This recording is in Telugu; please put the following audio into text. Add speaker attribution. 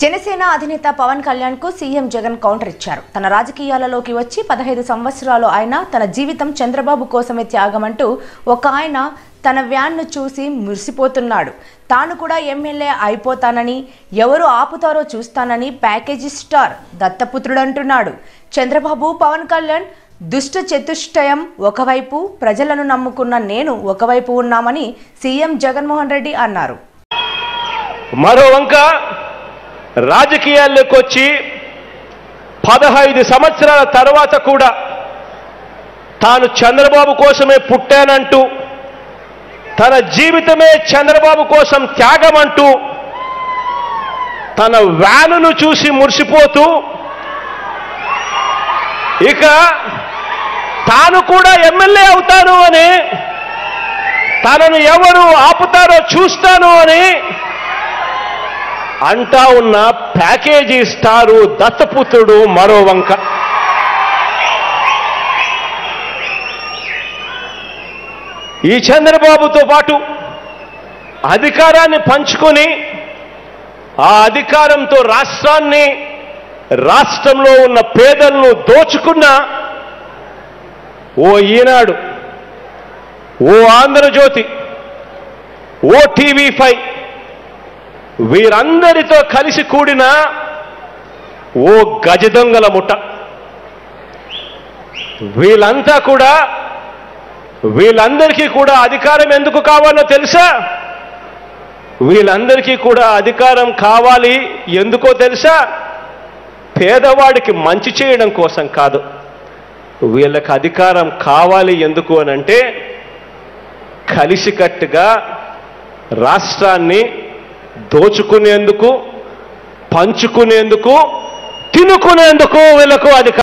Speaker 1: జనసేన అధినేత పవన్ కళ్యాణ్ కు సీఎం జగన్ కౌంటర్ ఇచ్చారు. తన రాజకీయాలలోకి వచ్చి 15 సంవత్సరాలు ఆయన తన జీవితం చంద్రబాబు కోసమే త్యాగమంటూ ఒక ఆయన తన వ్యాన్ ను చూసి మురిసిపోతున్నాడు. తాను కూడా ఎమ్మెల్యే అయిపోతానని, ఎవరు ఆపుతారో చూస్తానని ప్యాకేజీ స్టార్ దత్తపుత్రుడు అంటున్నాడు. చంద్రబాబు పవన్ కళ్యాణ్ దుష్ట చతుష్టయం ఒకవైపు, ప్రజలను నమ్ముకున్న నేను ఒకవైపు ఉన్నామని సీఎం జగన్మోహన్ రెడ్డి అన్నారు.
Speaker 2: మరో వంక రాజకీయాల్లోకి వచ్చి 15 సంవత్సరాల తర్వాత కూడా తాను చంద్రబాబు కోసమే పుట్టానంటూ, తన జీవితమే చంద్రబాబు కోసం త్యాగమంటూ తన వ్యానును చూసి మురిసిపోతూ ఇక తాను కూడా ఎమ్మెల్యే అవుతాను అని, తనను ఎవరు ఆపుతారో చూస్తాను అని అంటా ఉన్న ప్యాకేజీ స్టారు దత్తపుత్రుడు మరో వంక. ఈ చంద్రబాబుతో పాటు అధికారాన్ని పంచుకొని ఆ అధికారంతో రాష్ట్రంలో ఉన్న పేదలను దోచుకున్న ఓ ఈనాడు, ఓ ఆంధ్రజ్యోతి, ఓ టీవీ5 వీరందరితో కలిసి కూడిన ఓ గజదొంగల ముఠ. వీళ్ళందరికీ కూడా అధికారం ఎందుకు కావాలో తెలుసా? వీళ్ళందరికీ కూడా అధికారం కావాలి ఎందుకో తెలుసా? పేదవాడికి మంచి చేయడం కోసం కాదు. వీళ్ళకి అధికారం కావాలి ఎందుకు అనంటే, కలిసికట్టుగా రాష్ట్రాన్ని దోచుకునేందుకు, పంచుకునేందుకు, తినుకునేందుకు వీళ్ళకు అధికారం.